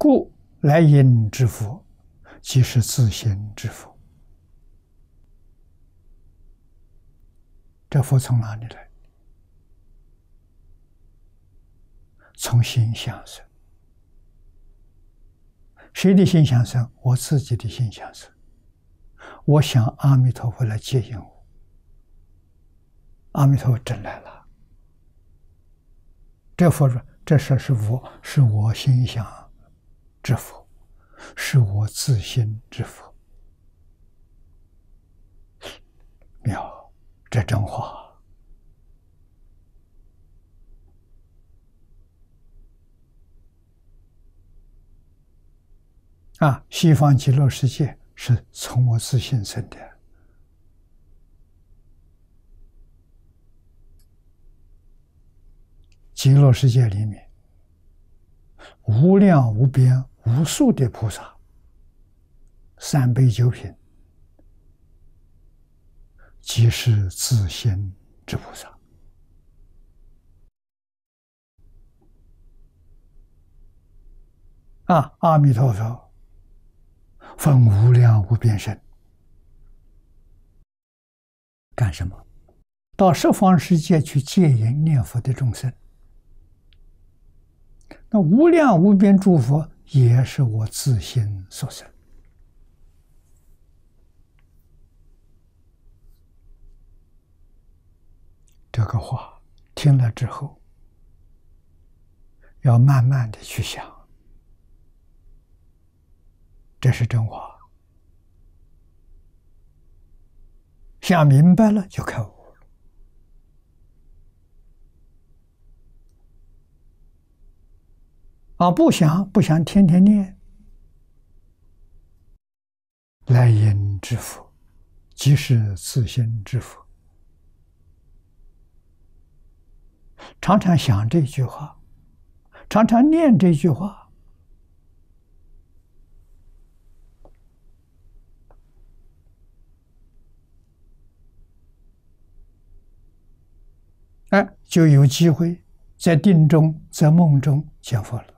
故来迎之佛，即是自心之佛。这佛从哪里来？从心想生。谁的心想生？我自己的心想生。我想阿弥陀佛来接引我，阿弥陀佛真来了。这佛说：“这事是我心想之佛，是我自心之佛。”妙，这真话。西方极乐世界是从我自心生的。极乐世界里面，无量无边无数的菩萨，三杯九品，即是自心之菩萨。阿弥陀佛分无量无边身，干什么？到十方世界去接引念佛的众生。那无量无边诸佛也是我自心所生。这个话听了之后，要慢慢的去想，这是真话。想明白了就开悟。不想天天念，来迎之佛，即是自心之佛。常常想这句话，常常念这句话，就有机会在定中、在梦中见佛了。